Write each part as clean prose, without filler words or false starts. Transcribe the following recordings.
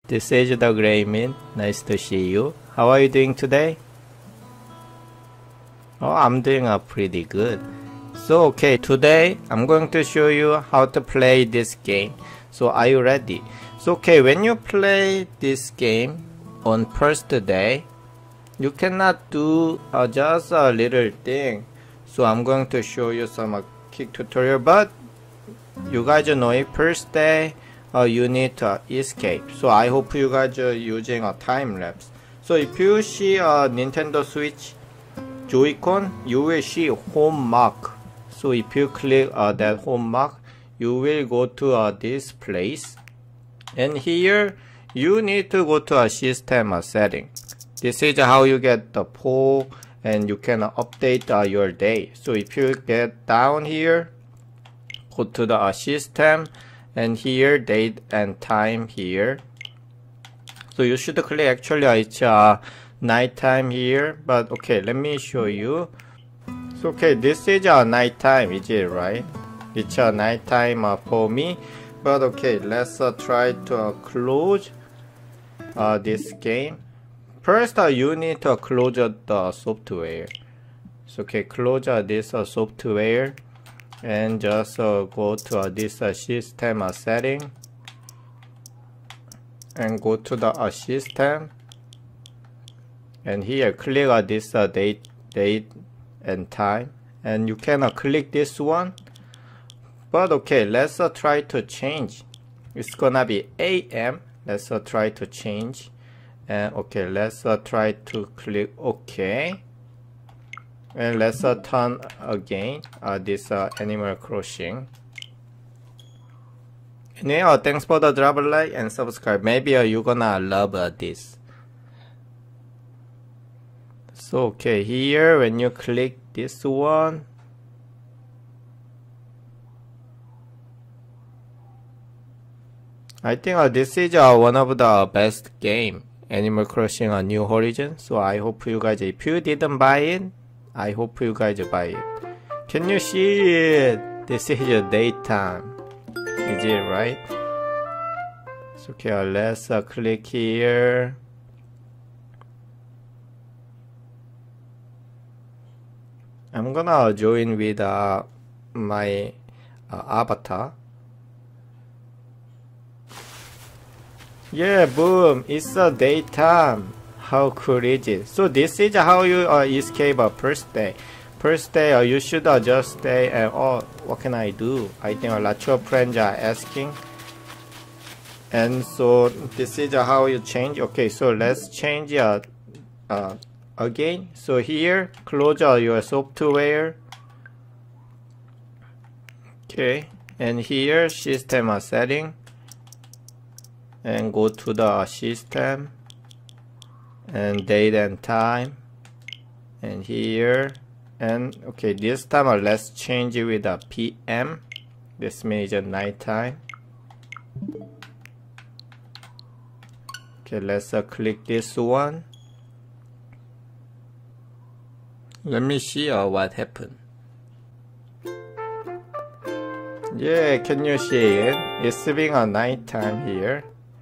This is the Gray Min. Nice to see you. How are you doing today? Oh, I'm doing pretty good. So, okay, today I'm going to show you how to play this game. So, are you ready? So, okay, when you play this game on first day, you cannot do just a little thing. So, I'm going to show you some quick tutorial, but you guys know it, first day you need to escape. So I hope you guys are using a time lapse. So if you see a Nintendo Switch Joy-Con, you will see home mark. So if you click that home mark, you will go to this place, and here you need to go to a system setting. This is how you get the poll, and you can update your day. So if you get down here, go to the system, and here date and time here. So you should click, actually it's nighttime here, but okay, let me show you. So okay, this is nighttime, is it right? It's nighttime for me, but okay, let's try to close this game. First you need to close the software. So okay, close this software, and just go to this system setting, and go to the system, and here click this date and time, and you can click this one. But okay, let's try to change. It's gonna be AM. Let's try to change, and okay, let's try to click OK. And let's turn again this Animal Crossing. Anyway, thanks for the drop a like and subscribe. Maybe you gonna love this. So okay, here when you click this one, I think this is one of the best game, Animal Crossing New Horizons. So I hope you guys, if you didn't buy it, I hope you guys buy it. Can you see it? This is your daytime. Is it right? So okay, let's click here. I'm gonna join with my avatar. Yeah, boom! It's daytime. How cool is it? So this is how you escape first day. First day you should just stay and oh, what can I do? I think a lot of friends are asking. And so this is how you change. Okay, so let's change again. So here, close your software. Okay, and here system setting, and go to the system, and date and time, and here, and okay, this time let's change it with a PM. This means nighttime. Okay, let's click this one. Let me see what happened. Yeah, can you see it? It's being a nighttime here.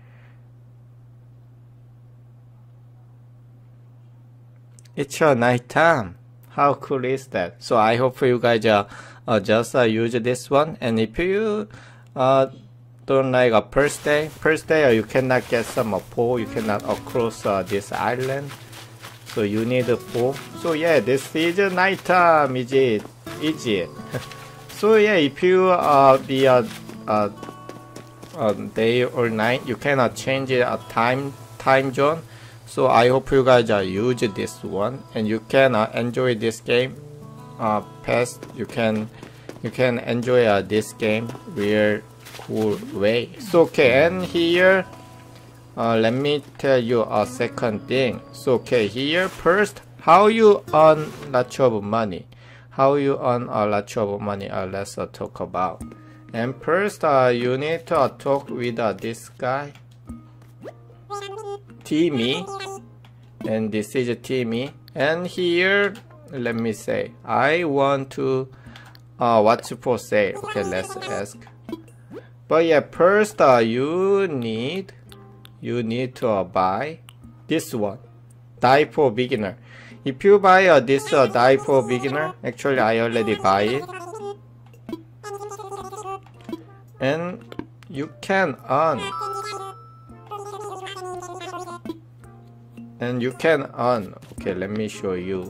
It's a nighttime. How cool is that? So I hope you guys just use this one. And if you don't like a first day you cannot get some pole. You cannot cross this island. So you need a pole. So yeah, this is nighttime. Is it? Is it? So yeah, if you be day or night, you cannot change it time zone. So I hope you guys use this one, and you can enjoy this game you can enjoy this game real cool way. So okay, and here let me tell you a second thing. So okay, here first, how you earn lots of money. How you earn a lot of money, let's talk about. And first you need to talk with this guy, Timmy, and this is Timmy. And here, let me say, I want to what to say. Okay, let's ask. But yeah, first you need you need to buy this one, Die for Beginner. If you buy this Die for Beginner, actually I already buy it, and you can earn. And you can earn. Okay, let me show you.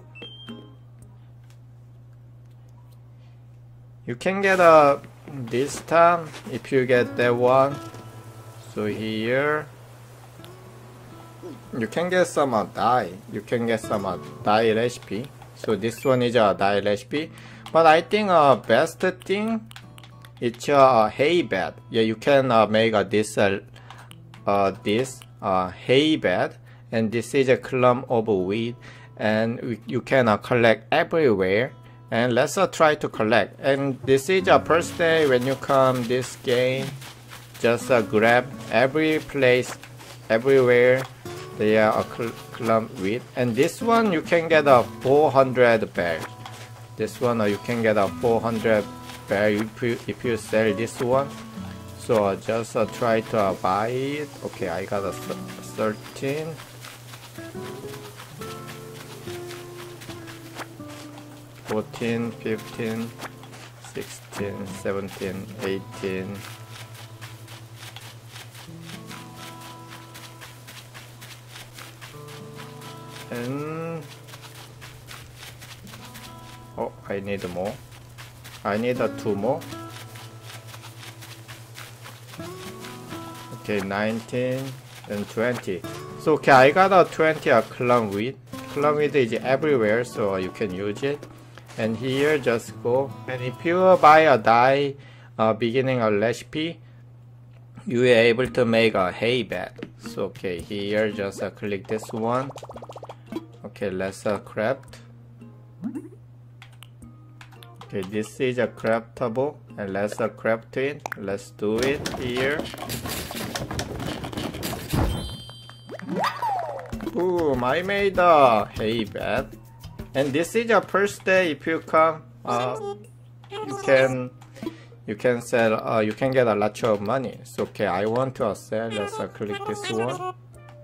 You can get this time if you get that one. So here you can get some dye. You can get some dye recipe. So this one is a dye recipe. But I think best thing it's a hay bed. Yeah, you can make this hay bed, and this is a clump of weed, and you can collect everywhere. And let's try to collect. And this is a first day when you come this game. Just grab every place, everywhere there are a clump weed. And this one you can get 400 bears. This one you can get 400 bears if you sell this one. So just try to buy it. Okay, I got 13. 14, 15, 16, 17, 18. And oh, I need more. I need 2 more. Okay, 19 and 20. So okay, I got 20 clump weed. Clump weed is everywhere, so you can use it. And here just go, and if you buy a dye beginning a recipe, you are able to make a hay bed. So okay, here just click this one. Okay, let's craft. Okay, this is a craftable, and let's craft it. Let's do it here. Boom, I made a hay bed. And this is your first day. If you come, you can sell. You can get a lot of money. So okay, I want to sell. Let's click this one.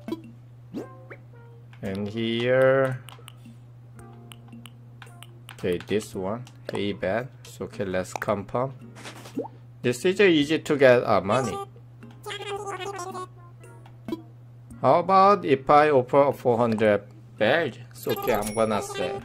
And here, okay, this one, hay bed. So okay, let's confirm. This is easy to get money. How about if I offer 400 bears? So okay, I'm gonna sell.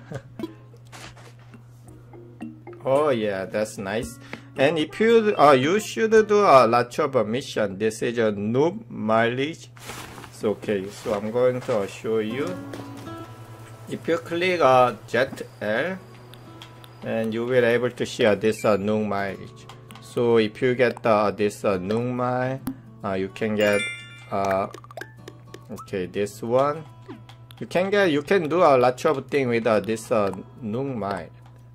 Oh yeah, that's nice. And if you you should do a lot of mission. This is a noob mileage. So okay, so I'm going to show you. If you click Jet L, and you will able to see this noob mileage. So if you get this noob mile, you can get okay, this one. You can do a lot of things with this noob mile.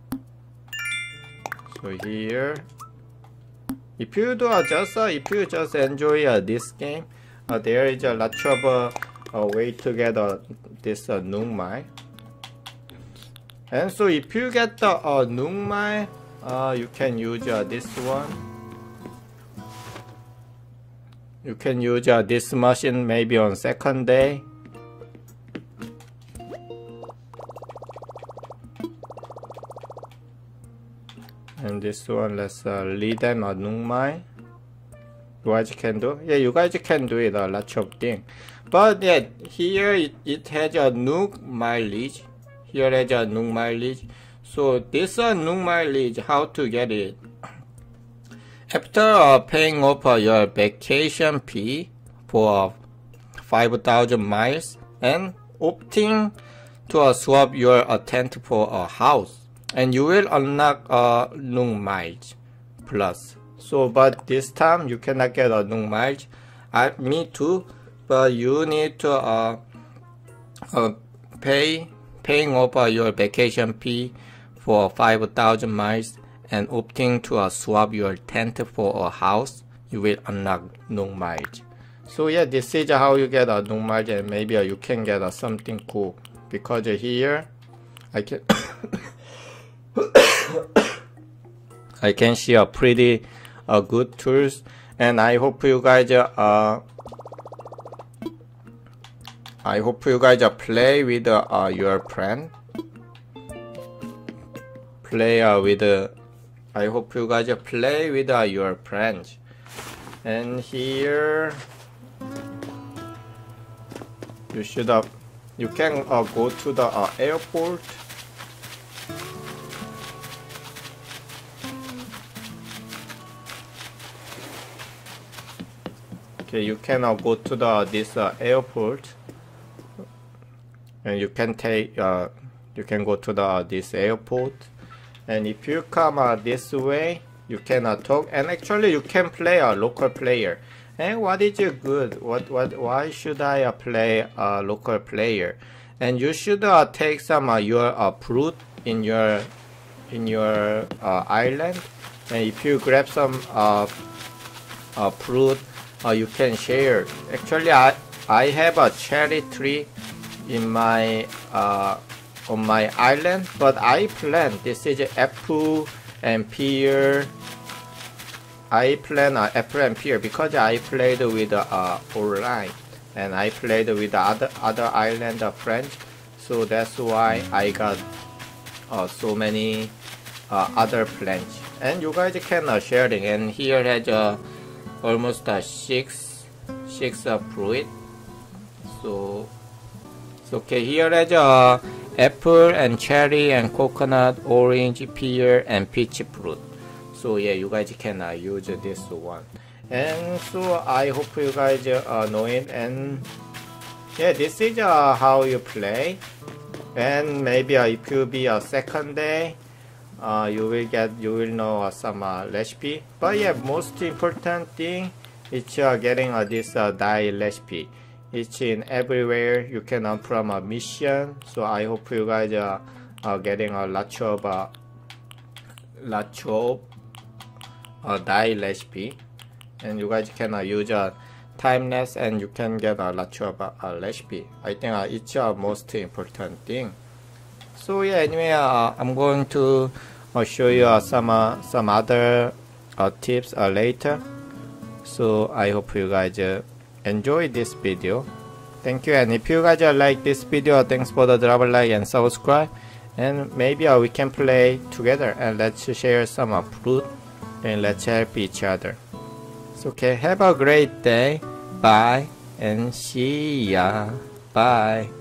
So here, if you just enjoy this game, there is a lot of way to get this noob mile. And so if you get the noob mile, you can use this one. You can use this machine maybe on second day. And this one, let's lead them a noob mile. You guys can do? Yeah, you guys can do it a lot of things. But yeah, here it has a noob mileage. Here is a noob mileage. So this noob mileage, how to get it? After paying off your vacation fee for 5,000 miles and opting to swap your tent for a house, and you will unlock noob miles plus. So, but this time you cannot get a noob miles. Me too, but you need to paying off your vacation fee for 5,000 miles and opting to swap your tent for a house. You will unlock noob miles. So yeah, this is how you get a noob miles, and maybe you can get something cool, because here I can I can see a pretty good tools, and I hope you guys I hope you guys play with your friend. Play with. I hope you guys play with your friends. And here you should you can go to the airport. Okay, you can go to this airport, and you can take you can go to this airport. And if you come this way, you can talk, and actually you can play a local player. And what is good? Why should I play a local player? And you should take some your fruit in your island. And if you grab some fruit, you can share. Actually, I have a cherry tree in my on my island, but I plant this is apple and pear. I plant apple and pear because I played with online, and I played with other island friends, so that's why I got so many other plants. And you guys can sharing. And here has almost six fruit. So okay, here has apple and cherry and coconut, orange, pear, and peach fruit. So yeah, you guys can use this one. And so I hope you guys know it. And yeah, this is how you play. And maybe if you be a second day, you will know some recipe. But yeah, most important thing is getting this die recipe. It's in everywhere. You can from a mission. So I hope you guys are getting a lot of die recipe, and you guys can use timeless, and you can get a lot of recipe. I think it's most important thing. So yeah, anyway, I'm going to show you some other tips later. So I hope you guys enjoy this video. Thank you. And if you guys like this video, thanks for the drop a like and subscribe. And maybe we can play together, and let's share some fruit, and let's help each other. So okay, have a great day. Bye and see ya. Bye.